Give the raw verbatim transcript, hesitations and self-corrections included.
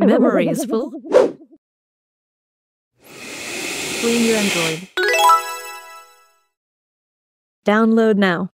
Memory is full. Clean your Android. Download now.